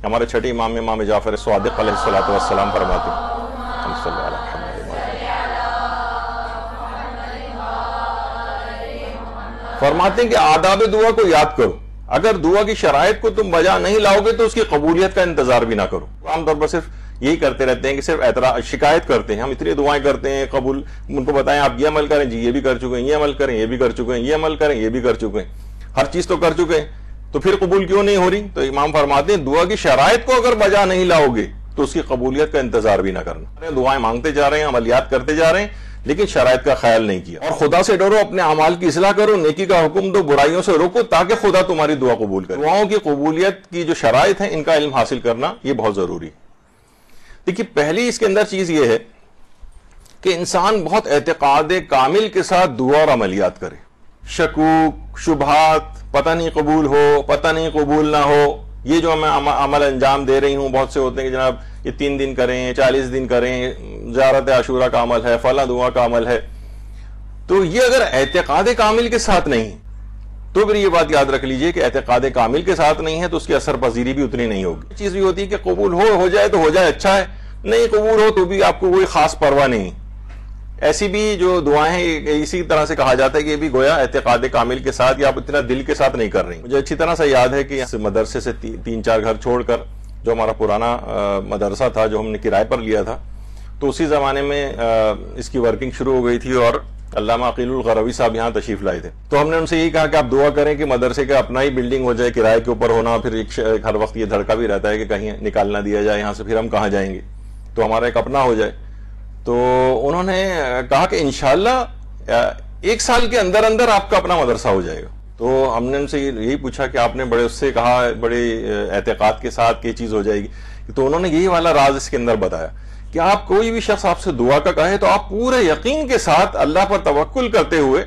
ہمارے چھٹے امام امام جعفر صادق علیہ الصلوۃ والسلام فرماتے ہیں فرماتے ہیں کہ آداب دعا کو یاد کرو، اگر دعا کی شرائط کو تم بجا نہیں لاؤ گے تو اس کی قبولیت کا انتظار بھی نہ کرو۔ عام طور پر صرف یہی کرتے رہتے ہیں کہ صرف شکایت کرتے ہیں، ہم اتنی دعائیں کرتے ہیں قبول، ان کو بتائیں آپ یہ عمل کریں، جی یہ بھی کر چکے ہیں، یہ عمل کریں، یہ بھی کر چکے ہیں، یہ عمل کریں، یہ بھی کر چکے ہیں، ہر چیز تو کر چکے ہیں، تو پھر قبول کیوں نہیں ہو رہی؟ تو امام فرماتے ہیں دعا کی شرائط کو اگر بجا نہیں لاؤ گے تو اس کی قبولیت کا انتظار بھی نہ کرنا۔ دعائیں مانگتے جا رہے ہیں، عملیات کرتے جا رہے ہیں، لیکن شرائط کا خیال نہیں کیا۔ اور خدا سے ڈرو، اپنے اعمال کی اصلاح کرو، نیکی کا حکم دو، برائیوں سے روکو، تاکہ خدا تمہاری دعا قبول کرے۔ دعاؤں کی قبولیت کی جو شرائط ہیں ان کا علم حاصل کرنا یہ بہت ضروری ہے۔ دیکھیے پہلی اس کے اندر چیز یہ ہے کہ انسان بہت اعتقاد کامل کے ساتھ دعا اور عملیات کرے۔ شکوک، شبہات، پتہ نہیں قبول ہو، پتہ نہیں قبول نہ ہو، یہ جو میں عمل انجام دے رہی ہوں، بہت سے ہوتے ہیں کہ جناب یہ 3 دن کریں، 40 دن کریں، زیارت عاشورہ کا عمل ہے، فلاں دعا کا عمل ہے، تو یہ اگر اعتقاد کامل کے ساتھ نہیں تو پھر یہ بات یاد رکھ لیجئے کہ اعتقاد کامل کے ساتھ نہیں ہے تو اس کی اثر پذیری بھی اتنی نہیں ہوگی۔ چیز بھی ہوتی ہے کہ قبول ہو جائے تو ہو جائے، اچھا ہے، نہیں قبول ہو تو بھی آپ کو کوئی خاص پرواہ نہیں۔ ایسی بھی جو دعائیں ہیں اسی طرح سے کہا جاتا ہے کہ یہ بھی گویا اعتقاد کامل کے ساتھ یا آپ اتنا دل کے ساتھ نہیں کر رہی۔ مجھے اچھی طرح سے یاد ہے کہ مدرسے سے 3-4 گھر چھوڑ کر جو ہمارا پرانا مدرسہ تھا جو ہم نے کرائے پر لیا تھا، تو اسی زمانے میں اس کی ورکنگ شروع ہو گئی تھی اور علامہ عقیل الغروی صاحب یہاں تشریف لائے تھے۔ تو ہم نے ان سے یہی کہا کہ آپ دعا کریں کہ مدرسے کا اپنا ہی بلڈنگ ہو جائے، کرائے کے اوپر ہونا، پھر ہر وقت یہ دھڑکا بھی رہتا ہے کہ کہیں نکال نہ دیا جائے یہاں سے، پھر ہم کہاں جائیں گے، تو ہمارا ایک اپنا ہو جائے۔ تو انہوں نے کہا کہ انشاءاللہ 1 سال کے اندر اندر آپ کا اپنا مدرسہ ہو جائے گا۔ تو ہم نے ان سے یہی پوچھا کہ آپ نے بڑے اس سے کہا بڑے اعتقاد کے ساتھ کہ یہ چیز ہو جائے گی، تو انہوں نے یہی والا راز اس کے اندر بتایا کہ آپ کوئی بھی شخص آپ سے دعا کا کہے تو آپ پورے یقین کے ساتھ اللہ پر توکل کرتے ہوئے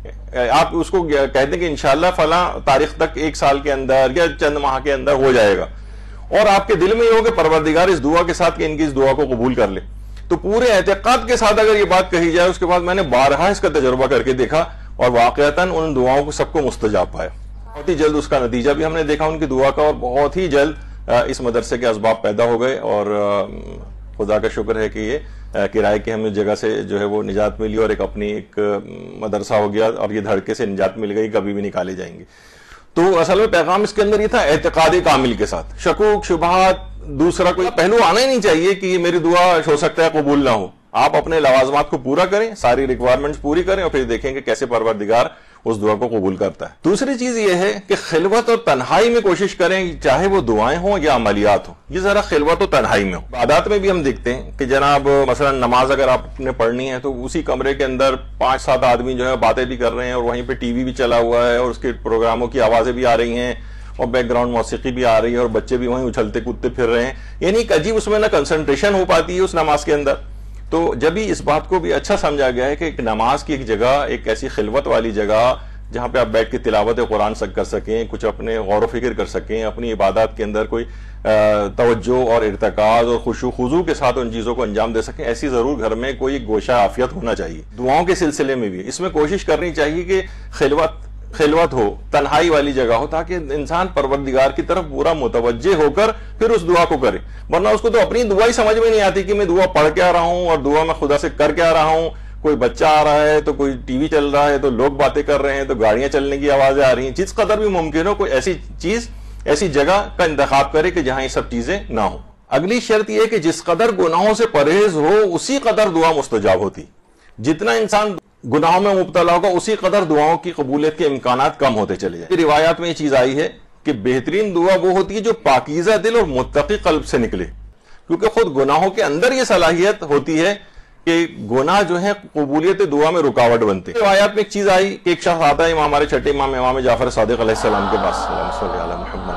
آپ اس کو کہہ دیں کہ انشاءاللہ فلاں تاریخ تک 1 سال کے اندر یا چند ماہ کے اندر ہو جائے گا، اور آپ کے دل میں یہ ہو کہ پروردگار اس دعا کے ساتھ کہ ان کی اس دعا کو قبول کر لے، تو پورے اعتقاد کے ساتھ اگر یہ بات کہی جائے، اس کے بعد میں نے بارہا اس کا تجربہ کر کے دیکھا اور واقعتاً ان دعاؤں کو سب کو مستجاب پایا۔ بہت ہی جلد اس کا نتیجہ بھی ہم نے دیکھا ان کی دعا کا، اور بہت ہی جلد اس مدرسے کے اسباب پیدا ہو گئے، اور خدا کا شکر ہے کہ یہ کرائے کی ہمیں جگہ سے جو ہے وہ نجات ملی اور ایک اپنی ایک مدرسہ ہو گیا، اور یہ دھڑکے سے نجات مل گئی، کبھی بھی نکالے جائیں گے۔ تو اصل میں پیغام اس کے اندر یہ تھا اعتقاد کامل کے ساتھ، شکوک شبہات دوسرا کوئی پہلو آنا ہی نہیں چاہیے کہ یہ میری دعا ہو سکتا ہے قبول نہ ہو۔ آپ اپنے لوازمات کو پورا کریں، ساری ریکوائرمنٹس پوری کریں، اور پھر دیکھیں کہ کیسے پروردگار اس دعا کو قبول کرتا ہے۔ دوسری چیز یہ ہے کہ خلوت اور تنہائی میں کوشش کریں، چاہے وہ دعائیں ہوں یا عملیات ہوں، یہ ذرا خلوت و تنہائی میں ہو۔ عبادات میں بھی ہم دیکھتے ہیں کہ جناب مثلا نماز اگر آپ نے پڑھنی ہے تو اسی کمرے کے اندر 5-7 آدمی جو ہے باتیں بھی کر رہے ہیں، اور وہیں پہ ٹی وی بھی چلا ہوا ہے، اور اس کے پروگراموں کی آوازیں بھی آ رہی ہیں، اور بیک گراؤنڈ موسیقی بھی آ رہی ہے، اور بچے بھی وہیں اچھلتے کودتے پھر رہے ہیں، یعنی ایک عجیب اس میں نہ کنسنٹریشن ہو پاتی ہے اس نماز کے اندر۔ تو جب ہی اس بات کو بھی اچھا سمجھا گیا ہے کہ ایک نماز کی ایک جگہ، ایک ایسی خلوت والی جگہ جہاں پہ آپ بیٹھ کے تلاوت قرآن کر سکیں، کچھ اپنے غور و فکر کر سکیں، اپنی عبادات کے اندر کوئی توجہ اور ارتکاز اور خشوع خضوع کے ساتھ ان چیزوں کو انجام دے سکیں، ایسی ضرور گھر میں کوئی گوشہ عافیت ہونا چاہیے۔ دعاؤں کے سلسلے میں بھی اس میں کوشش کرنی چاہیے کہ خلوت ہو، تنہائی والی جگہ ہو، تاکہ انسان پروردگار کی طرف پورا متوجہ ہو کر پھر اس دعا کو کرے، ورنہ اس کو تو اپنی دعا ہی سمجھ میں نہیں آتی کہ میں دعا پڑھ کے آ رہا ہوں اور دعا میں خدا سے کر کے آ رہا ہوں۔ کوئی بچہ آ رہا ہے تو کوئی ٹی وی چل رہا ہے تو لوگ باتیں کر رہے ہیں تو گاڑیاں چلنے کی آوازیں آ رہی ہیں، جس قدر بھی ممکن ہو کوئی ایسی چیز، ایسی جگہ کا انتخاب کرے کہ جہاں یہ سب چیزیں نہ ہوں۔ اگلی شرط یہ کہ جس قدر گناہوں سے پرہیز ہو اسی قدر دعا مستجاب ہوتی، جتنا انسان گناہوں میں مبتلا ہوگا اسی قدر دعاؤں کی قبولیت کے امکانات کم ہوتے چلے جائیں۔ روایات میں یہ چیز آئی ہے کہ بہترین دعا وہ ہوتی ہے جو پاکیزہ دل اور متقی قلب سے نکلے، کیونکہ خود گناہوں کے اندر یہ صلاحیت ہوتی ہے کہ گناہ جو ہے قبولیت دعا میں رکاوٹ بنتے ہیں۔ روایات میں ایک چیز آئی کہ ایک شخص آتا ہے ہمارے چھٹے امام امام جعفر صادق علیہ السلام کے پاس، اللہم صلی علی محمد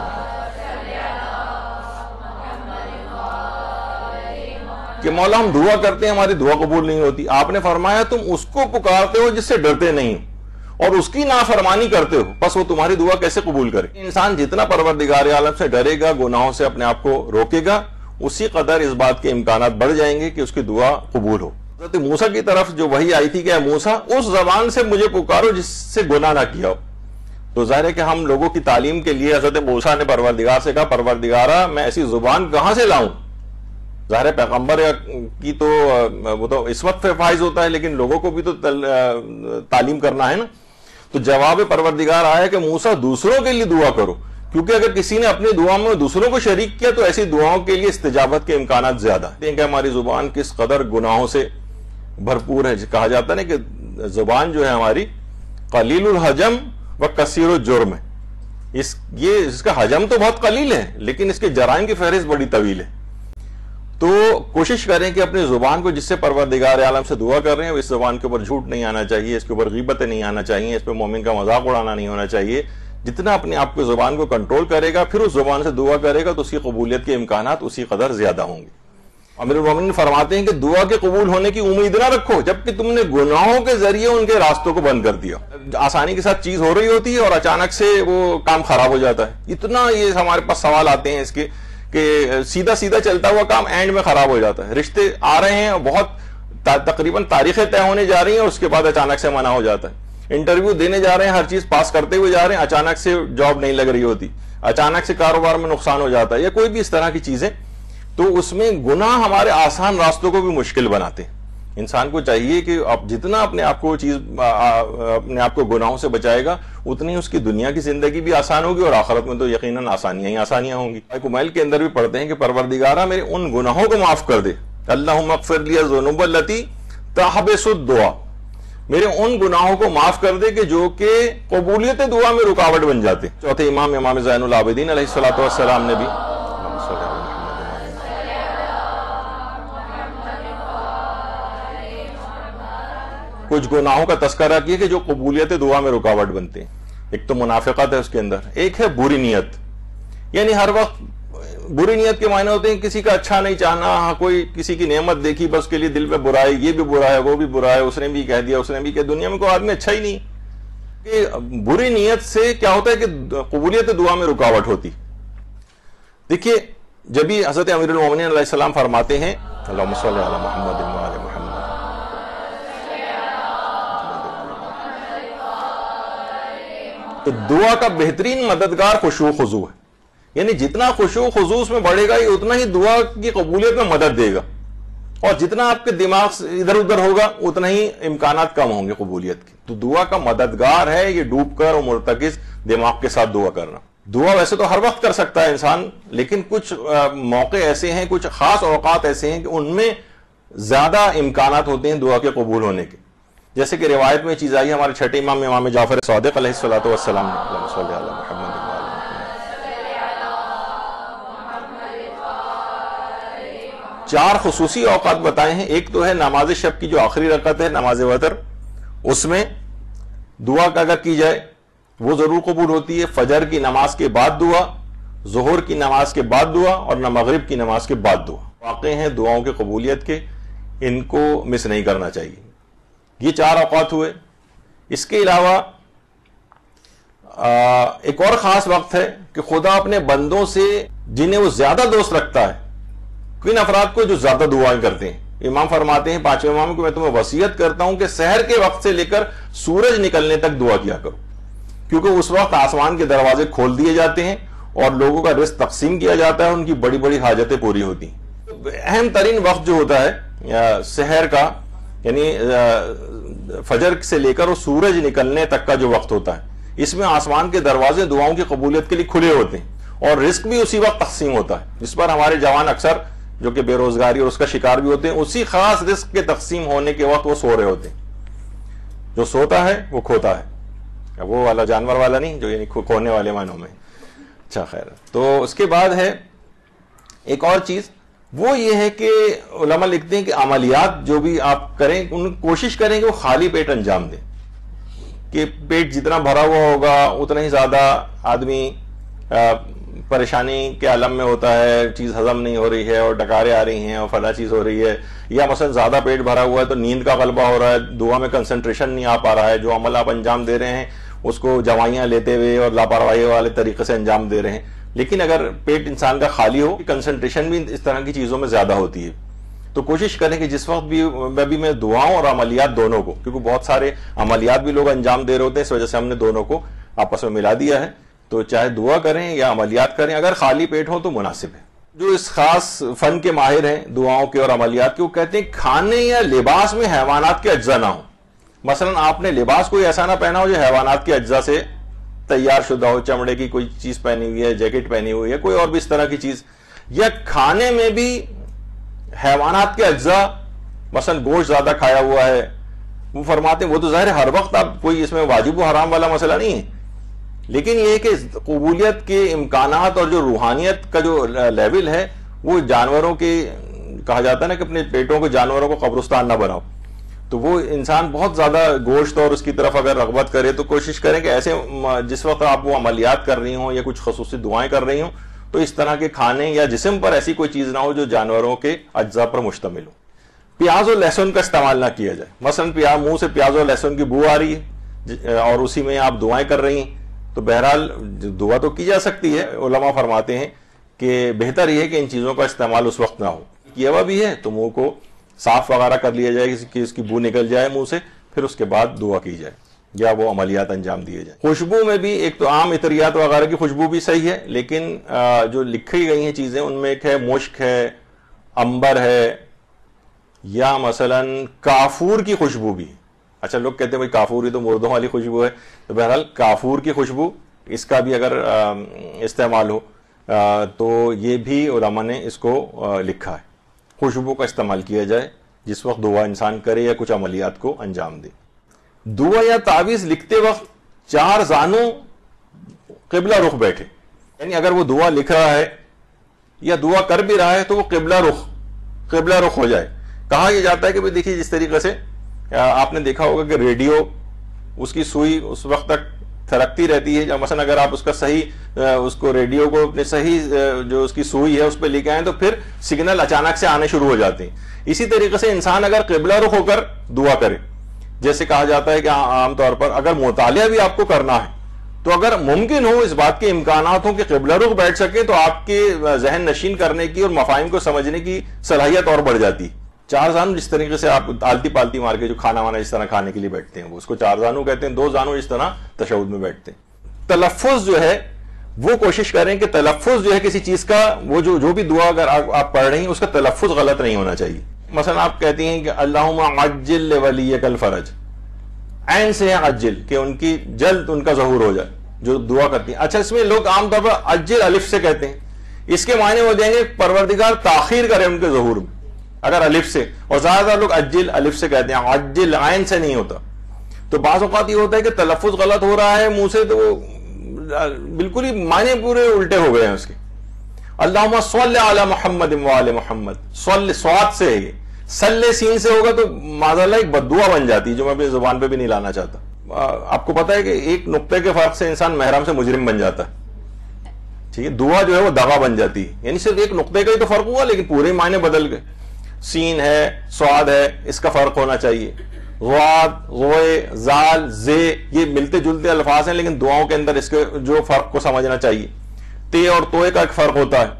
کہ مولا ہم دعا کرتے ہیں ہماری دعا قبول نہیں ہوتی۔ آپ نے فرمایا تم اس کو پکارتے ہو جس سے ڈرتے نہیں اور اس کی نافرمانی کرتے ہو، بس وہ تمہاری دعا کیسے قبول کرے؟ انسان جتنا پروردگار عالم سے ڈرے گا، گناہوں سے اپنے آپ کو روکے گا، اسی قدر اس بات کے امکانات بڑھ جائیں گے کہ اس کی دعا قبول ہو۔ حضرت موسیٰ کی طرف جو وحی آئی تھی کہ اے موسیٰ اس زبان سے مجھے پکارو جس سے گناہ نہ کیا ہو، تو ظاہر ہے کہ ہم لوگوں کی تعلیم کے لیے حضرت موسیٰ نے پروردگار سے کہا پروردگارا میں ایسی زبان کہاں سے لاؤں؟ ظاہر ہے پیغمبر کی تو وہ تو عصمت پہ فائز ہوتا ہے، لیکن لوگوں کو بھی تو تعلیم کرنا ہے نا. تو جواب پروردگار آیا کہ موسیٰ دوسروں کے لیے دعا کرو، کیونکہ اگر کسی نے اپنی دعا میں دوسروں کو شریک کیا تو ایسی دعاؤں کے لیے استجابت کے امکانات زیادہ ہیں. کہ ہماری زبان کس قدر گناہوں سے بھرپور ہے. کہا جاتا ہے نا کہ زبان جو ہے ہماری قلیل الحجم و کثیر الجرم ہے. اس کا حجم تو بہت قلیل ہے، لیکن اس کے جرائم کی فہرست بڑی طویل ہے. تو کوشش کریں کہ اپنی زبان کو جس سے پروردگار عالم سے دعا کر رہے ہیں اس زبان کے اوپر جھوٹ نہیں آنا چاہیے، اس کے اوپر غیبتیں نہیں آنا چاہیے، اس پہ مومن کا مذاق اڑانا نہیں ہونا چاہیے. جتنا اپنے آپ کو زبان کو کنٹرول کرے گا پھر اس زبان سے دعا کرے گا تو اس کی قبولیت کے امکانات اسی قدر زیادہ ہوں گے. امیر المومنین فرماتے ہیں کہ دعا کے قبول ہونے کی امید نہ رکھو جبکہ تم نے گناہوں کے ذریعے ان کے راستوں کو بند کر دیا. آسانی کے ساتھ چیز ہو رہی ہوتی ہے اور اچانک سے وہ کام خراب ہو جاتا ہے. اتنا یہ ہمارے پاس سوال آتے ہیں اس کے کہ سیدھا سیدھا چلتا ہوا کام اینڈ میں خراب ہو جاتا ہے. رشتے آ رہے ہیں بہت تقریباً تاریخیں طے ہونے جا رہی ہیں اور اس کے بعد اچانک سے منع ہو جاتا ہے. انٹرویو دینے جا رہے ہیں، ہر چیز پاس کرتے ہوئے جا رہے ہیں، اچانک سے جاب نہیں لگ رہی ہوتی، اچانک سے کاروبار میں نقصان ہو جاتا ہے، یا کوئی بھی اس طرح کی چیزیں. تو اس میں گناہ ہمارے آسان راستوں کو بھی مشکل بناتے ہیں. انسان کو چاہیے کہ اب جتنا اپنے آپ کو گناہوں سے بچائے گا اتنی اس کی دنیا کی زندگی بھی آسان ہوگی اور آخرت میں تو یقیناً آسانیاں ہی آسانیاں ہوں گی. کمیل کے اندر بھی پڑھتے ہیں کہ پروردگارا میرے ان گناہوں کو معاف کر دے. اللہم اغفر لی الذنوب التی تحبس الدعا، میرے ان گناہوں کو معاف کر دے کہ جو کہ قبولیت دعا میں رکاوٹ بن جاتے. چوتھے امام زین العابدین علیہ الصلوۃ والسلام نے بھی کچھ گناہوں کا تذکرہ کیا کہ جو قبولیت دعا میں رکاوٹ بنتے ہیں. ایک تو منافقت ہے اس کے اندر، ایک ہے بری نیت. یعنی ہر وقت بری نیت کے معنی ہوتے ہیں کسی کا اچھا نہیں چاہنا، کوئی کسی کی نعمت دیکھی بس کے لیے دل میں برائی، یہ بھی برا ہے وہ بھی برا ہے، اس نے بھی کہہ دیا اس نے بھی کہ دنیا میں کوئی آدمی اچھا ہی نہیں. کہ بری نیت سے کیا ہوتا ہے کہ قبولیت دعا میں رکاوٹ ہوتی. دیکھیے جب بھی حضرت امیر المومنین علیہ السلام فرماتے ہیں اللہم صلی علی محمد وعلی محمد، تو دعا کا بہترین مددگار خشوع و خضوع ہے. یعنی جتنا خشوع و خضوع اس میں بڑھے گا یہ اتنا ہی دعا کی قبولیت میں مدد دے گا، اور جتنا آپ کے دماغ ادھر ادھر ہوگا اتنا ہی امکانات کم ہوں گے قبولیت کے. تو دعا کا مددگار ہے یہ ڈوب کر اور مرتکز دماغ کے ساتھ دعا کرنا. دعا ویسے تو ہر وقت کر سکتا ہے انسان، لیکن کچھ موقع ایسے ہیں، کچھ خاص اوقات ایسے ہیں کہ ان میں زیادہ امکانات ہوتے ہیں دعا کے قبول ہونے کے. جیسے کہ روایت میں چیز آئی ہمارے چھٹے امام جعفر صادق علیہ الصلوۃ والسلام نے اللہم صلی علی محمد. چار خصوصی اوقات بتائے ہیں. ایک تو ہے نماز شب کی جو آخری رکعت ہے نماز وتر، اس میں دعا اگر کی جائے وہ ضرور قبول ہوتی ہے. فجر کی نماز کے بعد دعا، ظہر کی نماز کے بعد دعا اور مغرب کی نماز کے بعد دعا. واقع ہیں دعاؤں کی قبولیت کے، ان کو مس نہیں کرنا چاہیے. یہ چار اوقات ہوئے. اس کے علاوہ ایک اور خاص وقت ہے کہ خدا اپنے بندوں سے جنہیں وہ زیادہ دوست رکھتا ہے، کن افراد کو جو زیادہ دعائیں کرتے ہیں. امام فرماتے ہیں پانچویں امام کو میں تمہیں وصیت کرتا ہوں کہ سحر کے وقت سے لے کر سورج نکلنے تک دعا کیا کرو، کیونکہ اس وقت آسمان کے دروازے کھول دیے جاتے ہیں اور لوگوں کا رزق تقسیم کیا جاتا ہے، ان کی بڑی بڑی حاجتیں پوری ہوتی ہیں. اہم ترین وقت جو ہوتا ہے سحر کا، یعنی فجر سے لے کر وہ سورج نکلنے تک کا جو وقت ہوتا ہے، اس میں آسمان کے دروازے دعاؤں کی قبولیت کے لیے کھلے ہوتے ہیں اور رزق بھی اسی وقت تقسیم ہوتا ہے. جس پر ہمارے جوان اکثر جو کہ بے روزگاری اور اس کا شکار بھی ہوتے ہیں، اسی خاص رزق کے تقسیم ہونے کے وقت وہ سو رہے ہوتے ہیں. جو سوتا ہے وہ کھوتا ہے، وہ والا جانور والا نہیں جو یعنی کھونے والے معنوں میں. اچھا خیر. تو اس کے بعد ہے ایک اور چیز، وہ یہ ہے کہ علماء لکھتے ہیں کہ عملیات جو بھی آپ کریں ان کوشش کریں کہ وہ خالی پیٹ انجام دیں. کہ پیٹ جتنا بھرا ہوا ہوگا اتنا ہی زیادہ آدمی پریشانی کے عالم میں ہوتا ہے، چیز ہضم نہیں ہو رہی ہے اور ڈکاریں آ رہی ہیں اور فلاں چیز ہو رہی ہے، یا مثلا زیادہ پیٹ بھرا ہوا ہے تو نیند کا غلبہ ہو رہا ہے، دعا میں کنسنٹریشن نہیں آ پا رہا ہے، جو عمل آپ انجام دے رہے ہیں اس کو دوائیاں لیتے ہوئے اور لاپرواہی والے طریقے سے انجام دے رہے ہیں. لیکن اگر پیٹ انسان کا خالی ہو، کنسنٹریشن بھی اس طرح کی چیزوں میں زیادہ ہوتی ہے. تو کوشش کریں کہ جس وقت بھی میں دعاؤں اور عملیات دونوں کو، کیونکہ بہت سارے عملیات بھی لوگ انجام دے رہے ہوتے ہیں، اس وجہ سے ہم نے دونوں کو آپس میں ملا دیا ہے. تو چاہے دعا کریں یا عملیات کریں, اگر خالی پیٹ ہو تو مناسب ہے. جو اس خاص فن کے ماہر ہیں دعاؤں کے اور عملیات کے, وہ کہتے ہیں کھانے یا لباس میں حیوانات کے اجزاء نہ ہوں. مثلا آپ نے لباس کوئی ایسا نہ پہنا ہو جو حیوانات کے اجزاء سے تیار شدہ ہو, چمڑے کی کوئی چیز پہنی ہوئی ہے, جیکٹ پہنی ہوئی ہے, کوئی اور بھی اس طرح کی چیز. یا کھانے میں بھی حیوانات کے اجزاء, مثلا گوشت زیادہ کھایا ہوا ہے, وہ فرماتے ہیں وہ تو ظاہر ہر وقت آپ کوئی اس میں واجب و حرام والا مسئلہ نہیں ہے, لیکن یہ کہ قبولیت کے امکانات اور جو روحانیت کا جو لیول ہے وہ جانوروں کے, کہا جاتا ہے نا کہ اپنے پیٹوں کو جانوروں کو قبرستان نہ بناؤ. تو وہ انسان بہت زیادہ گوشت اور اس کی طرف اگر رغبت کرے تو کوشش کریں کہ ایسے جس وقت آپ وہ عملیات کر رہی ہوں یا کچھ خصوصی دعائیں کر رہی ہوں تو اس طرح کے کھانے یا جسم پر ایسی کوئی چیز نہ ہو جو جانوروں کے اجزاء پر مشتمل ہو. پیاز اور لہسن کا استعمال نہ کیا جائے. مثلا منہ سے پیاز اور لہسن کی بو آ رہی ہے اور اسی میں آپ دعائیں کر رہی ہیں, تو بہرحال دعا تو کی جا سکتی ہے. علماء فرماتے ہیں کہ بہتر یہ ہے کہ ان چیزوں کا استعمال اس وقت نہ ہو. کیا ہوا بھی ہے تو منہ کو صاف وغیرہ کر لیا جائے کہ اس کی بو نکل جائے منہ سے, پھر اس کے بعد دعا کی جائے یا وہ عملیات انجام دیے جائیں. خوشبو میں بھی ایک تو عام عطریات وغیرہ کی خوشبو بھی صحیح ہے, لیکن جو لکھی گئی ہیں چیزیں ان میں ایک ہے مشک ہے, عنبر ہے, یا مثلا کافور کی خوشبو بھی. اچھا لوگ کہتے ہیں بھائی کافور ہی تو مردوں والی خوشبو ہے, تو بہرحال کافور کی خوشبو اس کا بھی اگر استعمال ہو تو یہ بھی علماء نے اس کو لکھا ہے. خوشبو کا استعمال کیا جائے جس وقت دعا انسان کرے یا کچھ عملیات کو انجام دے. دعا یا تعویذ لکھتے وقت 4 زانوں قبلہ رخ بیٹھے, یعنی اگر وہ دعا لکھ رہا ہے یا دعا کر بھی رہا ہے تو وہ قبلہ رخ ہو جائے. کہا یہ جاتا ہے کہ دیکھیے جس طریقے سے آپ نے دیکھا ہوگا کہ ریڈیو, اس کی سوئی اس وقت تک تھرکتی رہتی ہے, مثلا اگر آپ اس کا صحیح اس کو ریڈیو کو اپنے صحیح جو اس کی سوئی ہے اس پہ لے کے آئیں تو پھر سگنل اچانک سے آنے شروع ہو جاتے ہیں. اسی طریقے سے انسان اگر قبلہ رخ ہو کر دعا کرے, جیسے کہا جاتا ہے کہ عام طور پر اگر مطالعہ بھی آپ کو کرنا ہے تو اگر ممکن ہو اس بات کے امکانات ہوں کہ قبلہ رخ بیٹھ سکے تو آپ کے ذہن نشین کرنے کی اور مفاہیم کو سمجھنے کی صلاحیت اور بڑھ جاتی. 4 زانو جس طریقے سے آپ آلتی پالتی مار کے جو کھانا وانا جس طرح کھانے کے لیے بیٹھتے ہیں وہ اس کو 4 زانو کہتے ہیں. 2 زانو جس طرح تشہد میں بیٹھتے ہیں. تلفظ جو ہے وہ کوشش کریں کہ تلفظ جو ہے کسی چیز کا, وہ جو بھی دعا اگر آپ پڑھ رہی ہیں اس کا تلفظ غلط نہیں ہونا چاہیے. مثلا آپ کہتی ہیں کہ اللہم عجل لولیک الفرج, عین سے ہے عجل کہ ان کی جلد ان کا ظہور ہو جائے جو دعا کرتی ہیں. اچھا اس میں لوگ عام طور پر عجل الف سے کہتے ہیں, اس کے معنی وہ دیں گے پروردگار تاخیر کرے ان کے ظہور میں اگر الف سے, اور زیادہ تر لوگ عجل الف سے کہتے ہیں, عجل عین سے نہیں ہوتا. تو بعض اوقات یہ ہوتا ہے کہ تلفظ غلط ہو رہا ہے منہ سے تو وہ بالکل ہی معنی پورے الٹے ہو گئے ہیں اس کے. اللہم صلی علی محمد وآل محمد, صلی صاد سے ہے, یہ صلی سین سے ہوگا تو معاذاللہ ایک بددعا بن جاتی ہے جو میں اپنی زبان پہ بھی نہیں لانا چاہتا. آپ کو پتا ہے کہ ایک نقطے کے فرق سے انسان محرم سے مجرم بن جاتا ہے. ٹھیک ہے, دعا جو ہے وہ دغا بن جاتی ہے, یعنی صرف ایک نقطے کا ہی تو فرق ہوا لیکن پورے معنی بدل گئے. سین ہے, صاد ہے, اس کا فرق ہونا چاہیے. غاد, غوئے, زال, زے یہ ملتے جلتے الفاظ ہیں لیکن دعاؤں کے اندر اس کے جو فرق کو سمجھنا چاہیے. تے اور توئے کا ایک فرق ہوتا ہے.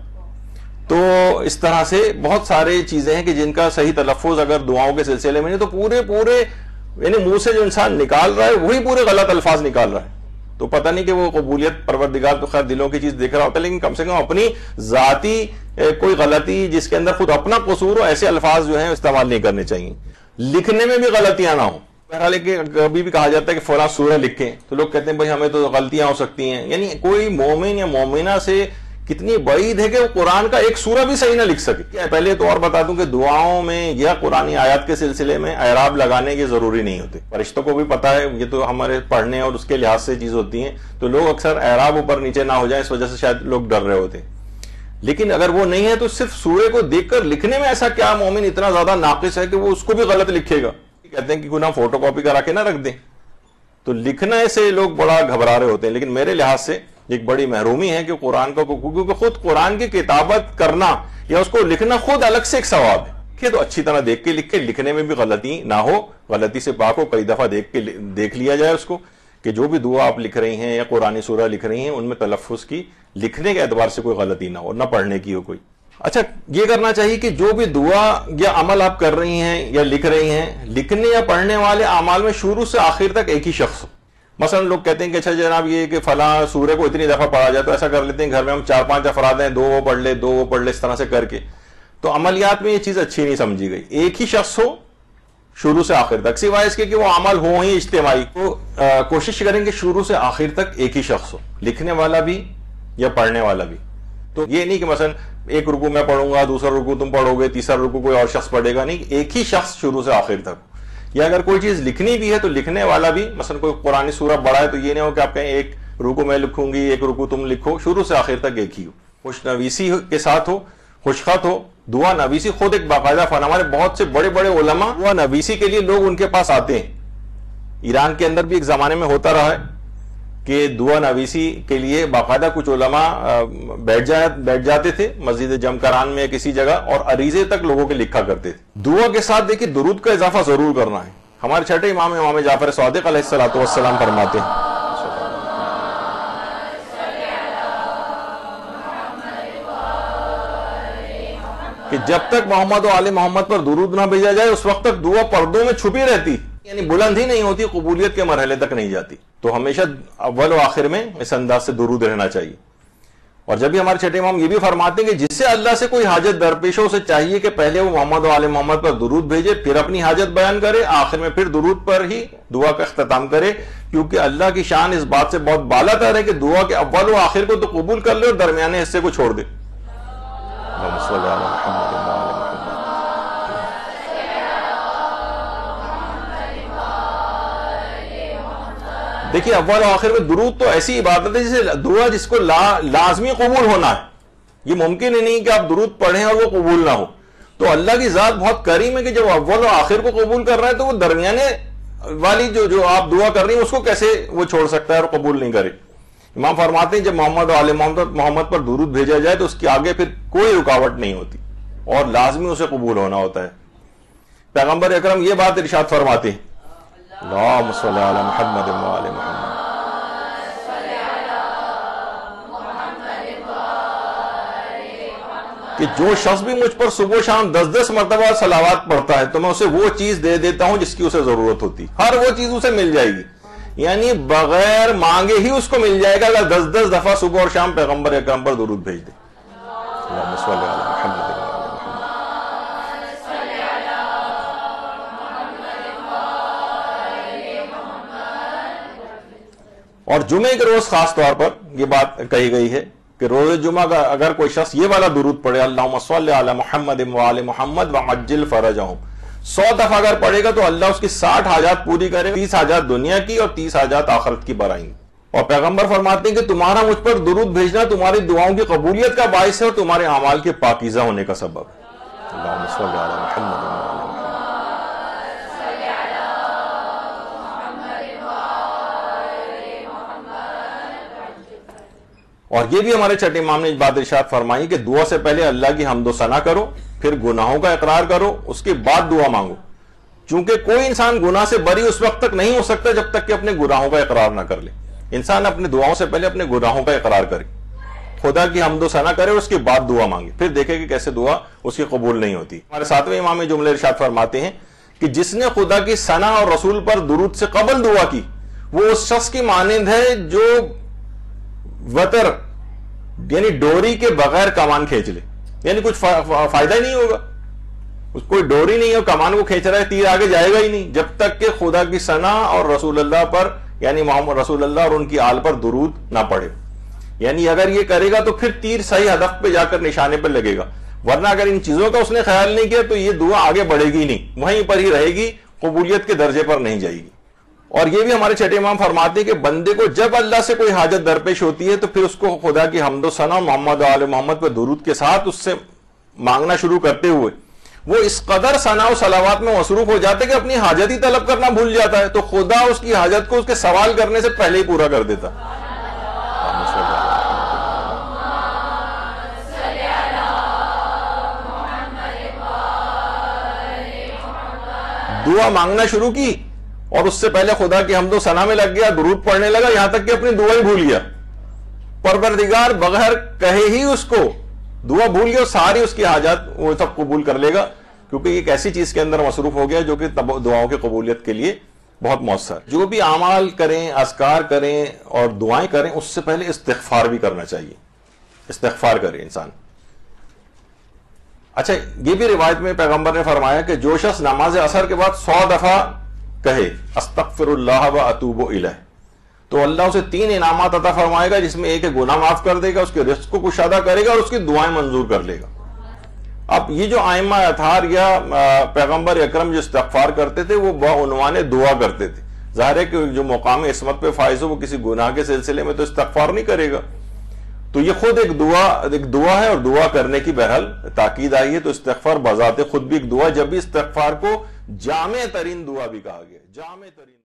تو اس طرح سے بہت سارے چیزیں ہیں کہ جن کا صحیح تلفظ اگر دعاؤں کے سلسلے میں نہیں تو پورے یعنی منہ سے جو انسان نکال رہا ہے وہی پورے غلط الفاظ نکال رہا ہے. تو پتہ نہیں کہ وہ قبولیت پروردگار تو خیر دلوں کی چیز دیکھ رہا ہوتا ہے, لیکن کم سے کم اپنی ذاتی کوئی غلطی جس کے اندر خود اپنا قصور ہو ایسے الفاظ جو ہیں استعمال نہیں کرنے چاہیے. لکھنے میں بھی غلطیاں نہ ہوں. بہرحال کہ کبھی بھی کہا جاتا ہے کہ فلاں سورہ لکھیں تو لوگ کہتے ہیں بھائی ہمیں تو غلطیاں ہو سکتی ہیں. یعنی کوئی مومن یا مومنہ سے کتنی بعید ہے کہ وہ قرآن کا ایک سورہ بھی صحیح نہ لکھ سکے. پہلے تو اور بتا دوں کہ دعاؤں میں یا قرآنی آیات کے سلسلے میں اعراب لگانے کی ضروری نہیں ہوتے. فرشتوں کو بھی پتا ہے, یہ تو ہمارے پڑھنے اور اس کے لحاظ سے چیز ہوتی ہیں, تو لوگ اکثر اعراب اوپر نیچے نہ ہو جائیں اس وجہ سے شاید لوگ ڈر رہے ہوتے ہیں. لیکن اگر وہ نہیں ہے تو صرف سورے کو دیکھ کر لکھنے میں ایسا کیا مومن اتنا زیادہ ناقص ہے کہ وہ اس کو بھی غلط لکھے گا. کہتے ہیں کہ کیوں نہ فوٹو کاپی کرا کے نہ رکھ دیں. تو لکھنے سے لوگ بڑا گھبرا رہے ہوتے ہیں, لیکن میرے لحاظ سے ایک بڑی محرومی ہے کہ قرآن کو, کیونکہ خود قرآن کی کتابت کرنا یا اس کو لکھنا خود الگ سے ایک ثواب ہے. کہ تو اچھی طرح دیکھ کے لکھے, لکھنے میں بھی غلطی نہ ہو, غلطی سے پاک ہو, کئی دفعہ دیکھ لیا جائے اس کو کہ جو بھی دعا آپ لکھ رہی ہیں یا قرآنی سورہ لکھ رہی ہیں ان میں تلفظ کی لکھنے کے اعتبار سے کوئی غلطی نہ ہو, نہ پڑھنے کی ہو کوئی. اچھا یہ کرنا چاہیے کہ جو بھی دعا یا عمل آپ کر رہی ہیں یا لکھ رہی ہیں, لکھنے یا پڑھنے والے اعمال میں شروع سے آخر تک ایک ہی شخص ہو. مثلا لوگ کہتے ہیں کہ اچھا جناب یہ کہ فلاں سورہ کو اتنی دفعہ پڑھا جائے تو ایسا کر لیتے ہیں گھر میں ہم 4-5 افراد ہیں، 2 وہ پڑھ لے 2 وہ پڑھ لے، اس طرح سے کر کے. تو عملیات میں یہ چیز اچھی نہیں سمجھی گئی. ایک ہی شخص ہو شروع سے آخر تک، سوائے اس کے کہ وہ عمل ہو ہی اجتماعی. تو کوشش کریں کہ شروع سے آخر تک ایک ہی شخص ہو، لکھنے والا بھی یا پڑھنے والا بھی. تو یہ نہیں کہ مثلا ایک رکوع میں پڑھوں گا، دوسرا رکوع تم پڑھو گے، تیسرا رکوع کوئی اور شخص پڑھے گا، نہیں، ایک ہی شخص شروع سے آخر تک. یا اگر کوئی چیز لکھنی بھی ہے تو لکھنے والا بھی، مثلا کوئی قرآن سورہ بڑا ہے تو یہ نہیں ہو کہ آپ کہیں ایک رکوع میں لکھوں گی ایک رکوع تم لکھو، شروع سے آخر تک ایک ہی ہو. خوش نویسی کے ساتھ ہو، خوشخط ہو. دعا نویسی خود ایک باقاعدہ فن. ہمارے بہت سے بڑے بڑے علماء دعا نویسی کے لیے لوگ ان کے پاس آتے ہیں. ایران کے اندر بھی ایک زمانے میں ہوتا رہا ہے کہ دعا نویسی کے لیے باقاعدہ کچھ علماء بیٹھ جاتے تھے مسجد جمکران میں کسی جگہ اور عریضے تک لوگوں کے لکھا کرتے تھے. دعا کے ساتھ دیکھیں درود کا اضافہ ضرور کرنا ہے. ہمارے چھٹے امام جعفر صادق علیہ السلام فرماتے ہیں کہ جب تک محمد و آل محمد پر درود نہ بھیجا جائے اس وقت تک دعا پردوں میں چھپی رہتی، یعنی بلند ہی نہیں ہوتی، قبولیت کے مرحلے تک نہیں جاتی. تو ہمیشہ اول و آخر میں اس انداز سے درود رہنا چاہیے. اور جب بھی ہمارے چھٹے امام یہ بھی فرماتے ہیں کہ جس سے اللہ سے کوئی حاجت درپیش ہو اسے چاہیے کہ پہلے وہ محمد و آل محمد پر درود بھیجے، پھر اپنی حاجت بیان کرے، آخر میں پھر درود پر ہی دعا کا اختتام کرے. کیونکہ اللہ کی شان اس بات سے بہت بالا تر ہے کہ دعا کے اول و آخر کو تو قبول کر لے اور درمیانے حصے کو چھوڑ دے. دیکھیے اول و آخر میں درود تو ایسی عبادت ہے جسے دعا جس کو لازمی قبول ہونا ہے. یہ ممکن ہی نہیں کہ آپ درود پڑھیں اور وہ قبول نہ ہو. تو اللہ کی ذات بہت کریم ہے کہ جب اول و آخر کو قبول کر رہا ہے تو وہ درمیانے والی جو آپ دعا کر رہی ہیں اس کو کیسے وہ چھوڑ سکتا ہے اور قبول نہیں کرے. امام فرماتے ہیں جب محمد و آل محمد پر درود بھیجا جائے تو اس کے آگے پھر کوئی رکاوٹ نہیں ہوتی اور لازمی اسے قبول ہونا ہوتا ہے. پیغمبر اکرم یہ بات ارشاد فرماتے ہیں اللہم صلی علی محمد و آل محمد کہ جو شخص بھی مجھ پر صبح و شام 10 مرتبہ صلوات پڑھتا ہے تو میں اسے وہ چیز دے دیتا ہوں جس کی اسے ضرورت ہوتی. ہر وہ چیز اسے مل جائے گی، یعنی بغیر مانگے ہی اس کو مل جائے گا اگر 10 دفعہ صبح اور شام پیغمبر اکرم پر درود بھیج دے. اللہم صلی علی محمد و آل محمد. اور جمعے کے روز خاص طور پر یہ بات کہی گئی ہے کہ روز جمعہ کا اگر کوئی شخص یہ والا درود پڑھے اللہم صلی علی محمد و آل محمد وعجل فرجہم 100 دفعہ اگر پڑھے گا تو اللہ اس کی 60 حاجات پوری کرے، 30 حاجات دنیا کی اور 30 حاجات آخرت کی برائیں گی. اور پیغمبر فرماتے ہیں کہ تمہارا مجھ پر درود بھیجنا تمہاری دعاؤں کی قبولیت کا باعث ہے اور تمہارے اعمال کے پاکیزہ ہونے کا سبب ہے. اللہم صلی علی محمد و آل محمد. اور یہ بھی ہمارے چھٹے امام نے بات ارشاد فرمائی کہ دعا سے پہلے اللہ کی حمد و ثنا کرو، پھر گناہوں کا اقرار کرو، اس کے بعد دعا مانگو. چونکہ کوئی انسان گناہ سے بری اس وقت تک نہیں ہو سکتا جب تک کہ اپنے گناہوں کا اقرار نہ کر لے. انسان اپنے دعاؤں سے پہلے اپنے گناہوں کا اقرار کرے، خدا کی حمد و ثنا کرے اور اس کے بعد دعا مانگے، پھر دیکھے کہ کیسے دعا اس کی قبول نہیں ہوتی. ہمارے 7ویں امام جملے ارشاد فرماتے ہیں کہ جس نے خدا کی ثنا اور رسول پر درود سے قبل دعا کی وہ اس شخص کی مانند ہے جو وتر یعنی ڈوری کے بغیر کمان کھینچ لے، یعنی کچھ فائدہ ہی نہیں ہوگا. کوئی ڈوری نہیں ہے، کمان کو کھینچ رہا ہے، تیر آگے جائے گا ہی نہیں جب تک کہ خدا کی ثنا اور رسول اللہ پر یعنی محمد رسول اللہ اور ان کی آل پر درود نہ پڑے. یعنی اگر یہ کرے گا تو پھر تیر صحیح ہدف پہ جا کر نشانے پر لگے گا، ورنہ اگر ان چیزوں کا اس نے خیال نہیں کیا تو یہ دعا آگے بڑھے گی نہیں، وہیں پر ہی رہے گی، قبولیت کے درجے پر نہیں جائے گی. اور یہ بھی ہمارے چھٹے امام فرماتے ہیں کہ بندے کو جب اللہ سے کوئی حاجت درپیش ہوتی ہے تو پھر اس کو خدا کی حمد و ثنا محمد و آل محمد پر درود کے ساتھ اس سے مانگنا شروع کرتے ہوئے وہ اس قدر ثنا و صلوات میں مصروف ہو جاتے کہ اپنی حاجت ہی طلب کرنا بھول جاتا ہے، تو خدا اس کی حاجت کو اس کے سوال کرنے سے پہلے ہی پورا کر دیتا. دعا مانگنا شروع کی اور اس سے پہلے خدا کی حمد و ثنا میں لگ گیا، درود پڑھنے لگا، یہاں تک کہ اپنی دعا ہی بھول گیا. پروردگار بغیر کہے ہی اس کو دعا بھول گیا، ساری اس کی حاجات وہ سب قبول کر لے گا، کیونکہ ایک ایسی چیز کے اندر مصروف ہو گیا جو کہ دعاؤں کی قبولیت کے لیے بہت مؤثر. جو بھی اعمال کریں، اذکار کریں اور دعائیں کریں، اس سے پہلے استغفار بھی کرنا چاہیے. استغفار کرے انسان. اچھا، یہ بھی روایت میں پیغمبر نے فرمایا کہ جو شخص نماز عصر کے بعد 100 دفعہ کہے استغفر اللہ و اتوب الیہ، تو اللہ اسے 3 انعامات عطا فرمائے گا، جس میں ایک گناہ معاف کر دے گا، اس کے رزق کو کشادہ کرے گا اور اس کی دعائیں منظور کر لے گا. اب یہ جو ائمہ اطہار یا پیغمبر اکرم جو استغفار کرتے تھے وہ بعنوان دعا کرتے تھے. ظاہر ہے کہ جو مقام عصمت پہ فائز ہو وہ کسی گناہ کے سلسلے میں تو استغفار نہیں کرے گا. تو یہ خود ایک دعا ہے اور دعا کرنے کی بہرحال تاکید آئی ہے. تو استغفار بذات خود بھی ایک دعا، جب بھی استغفار کو جامع ترین دعا بھی کہا گیا. جامع ترین